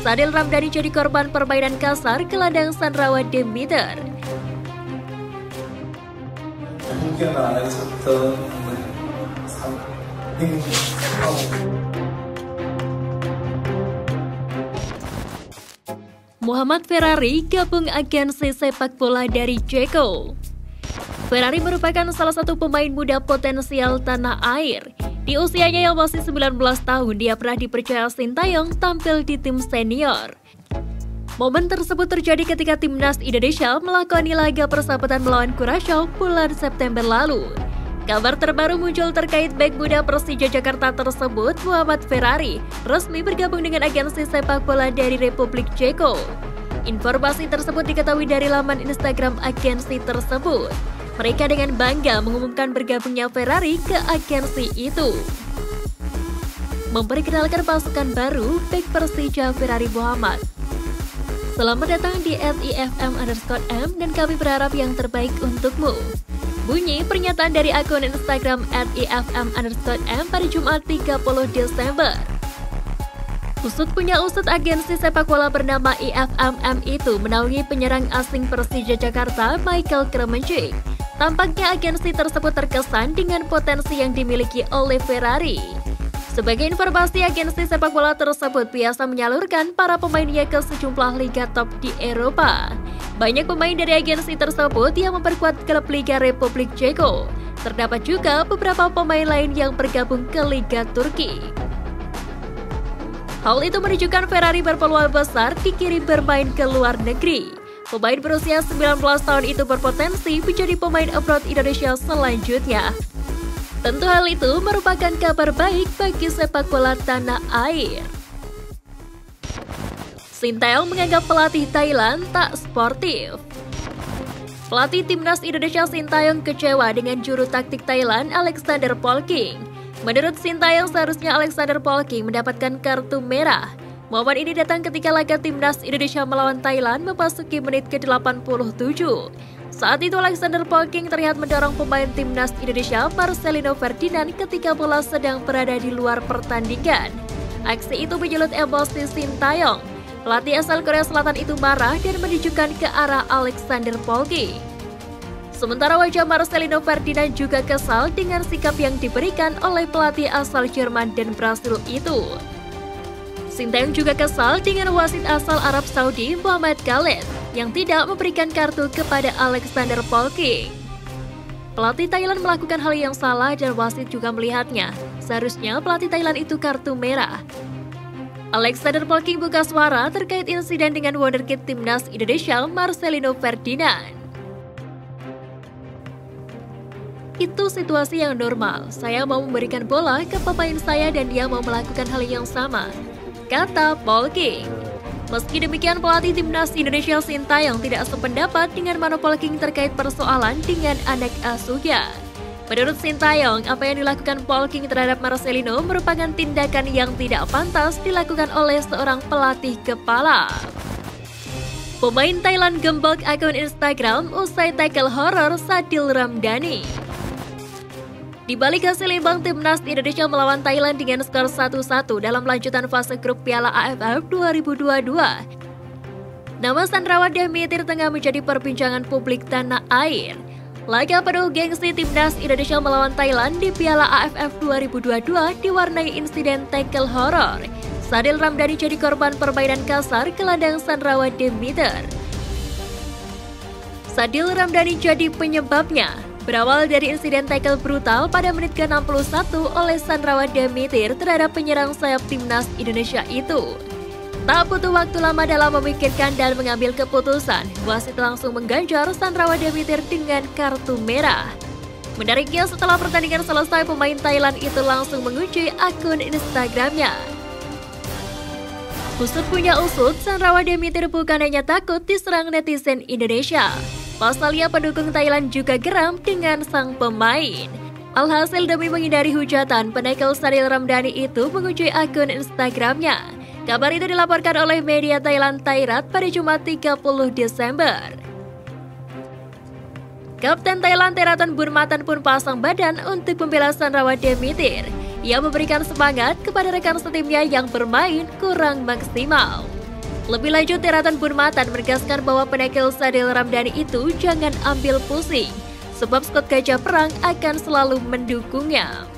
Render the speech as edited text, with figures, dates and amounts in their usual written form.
Sadil Ramdhani jadi korban permainan kasar gelandang Sandrawa Demeter. mungkin ada satu Muhammad Ferrari gabung agensi sepak bola dari Ceko. Ferrari merupakan salah satu pemain muda potensial tanah air. Di usianya yang masih 19 tahun, dia pernah dipercaya Sintayong tampil di tim senior. Momen tersebut terjadi ketika timnas Indonesia melakoni laga persahabatan melawan Kurasaw bulan September lalu. Kabar terbaru muncul terkait bek muda Persija Jakarta tersebut, Muhammad Ferrari, resmi bergabung dengan agensi sepak bola dari Republik Ceko. Informasi tersebut diketahui dari laman Instagram agensi tersebut. Mereka dengan bangga mengumumkan bergabungnya Ferrari ke agensi itu. Memperkenalkan pasukan baru, bek Persija Ferrari Muhammad. Selamat datang di @ifm_m dan kami berharap yang terbaik untukmu. Bunyi pernyataan dari akun Instagram @ifm_m pada Jumat 30 Desember. Usut punya usut, agensi sepak bola bernama IFMM itu menaungi penyerang asing Persija Jakarta Michael Kremenchik. Tampaknya agensi tersebut terkesan dengan potensi yang dimiliki oleh Ferrari. Sebagai informasi, agensi sepak bola tersebut biasa menyalurkan para pemainnya ke sejumlah liga top di Eropa. Banyak pemain dari agensi tersebut yang memperkuat klub Liga Republik Ceko. Terdapat juga beberapa pemain lain yang bergabung ke Liga Turki. Hal itu menunjukkan Ferrari berpeluang besar dikirim bermain ke luar negeri. Pemain berusia 19 tahun itu berpotensi menjadi pemain abroad Indonesia selanjutnya. Tentu hal itu merupakan kabar baik bagi sepak bola tanah air. Sintayong menganggap pelatih Thailand tak sportif. Pelatih timnas Indonesia Sintayong kecewa dengan juru taktik Thailand Alexander Polking. Menurut Sintayong, seharusnya Alexander Polking mendapatkan kartu merah. Momen ini datang ketika laga timnas Indonesia melawan Thailand memasuki menit ke-87. Saat itu Alexander Polking terlihat mendorong pemain timnas Indonesia Marcelino Ferdinand ketika bola sedang berada di luar pertandingan. Aksi itu menyulut emosi Sintayong. Pelatih asal Korea Selatan itu marah dan menunjukkan ke arah Alexander Polking. Sementara wajah Marcelino Ferdinand juga kesal dengan sikap yang diberikan oleh pelatih asal Jerman dan Brasil itu. Sintayong juga kesal dengan wasit asal Arab Saudi Mohamed Khaled yang tidak memberikan kartu kepada Alexander Polking. Pelatih Thailand melakukan hal yang salah dan wasit juga melihatnya. Seharusnya pelatih Thailand itu kartu merah. Alexander Polking buka suara terkait insiden dengan wonderkid timnas Indonesia Marcelino Ferdinand. Itu situasi yang normal. Saya mau memberikan bola ke pemain saya dan dia mau melakukan hal yang sama, kata Polking. Meski demikian, pelatih timnas Indonesia Sintayong tidak sependapat dengan Mano Polking terkait persoalan dengan anak asuhnya. Menurut Sintayong, apa yang dilakukan Polking terhadap Marcelino merupakan tindakan yang tidak pantas dilakukan oleh seorang pelatih kepala. Pemain Thailand gembok akun Instagram usai tackle horor Sadil Ramdhani. Di balik hasil imbang, timnas Indonesia melawan Thailand dengan skor 1-1 dalam lanjutan fase grup Piala AFF 2022. Nama Sandrawa Demeter tengah menjadi perbincangan publik tanah air. Laga penuh gengsi timnas Indonesia melawan Thailand di Piala AFF 2022 diwarnai insiden tackle horor. Sadil Ramdhani jadi korban permainan kasar gelandang Sandrawa Demeter. Sadil Ramdhani jadi penyebabnya. Berawal dari insiden tackle brutal pada menit ke-61 oleh Sandrawa Demeter terhadap penyerang sayap timnas Indonesia itu. Tak butuh waktu lama dalam memikirkan dan mengambil keputusan, wasit langsung mengganjar Sandrawa Demeter dengan kartu merah. Menariknya, setelah pertandingan selesai, pemain Thailand itu langsung mengunci akun Instagramnya. Usut punya usut, Sandrawa Demeter bukan hanya takut diserang netizen Indonesia. Pasalnya pendukung Thailand juga geram dengan sang pemain. Alhasil demi menghindari hujatan, penekel Sadil Ramdhani itu mengunci akun Instagramnya. Kabar itu dilaporkan oleh media Thailand Thairat pada Jumat 30 Desember. Kapten Thailand Theraton Bunmatan pun pasang badan untuk membela Sandrawa Demeter. Ia memberikan semangat kepada rekan setimnya yang bermain kurang maksimal. Lebih lanjut, Tiratan Bunmatan menegaskan bahwa penakil Sadil Ramdhani itu jangan ambil pusing, sebab skuad Gajah Perang akan selalu mendukungnya.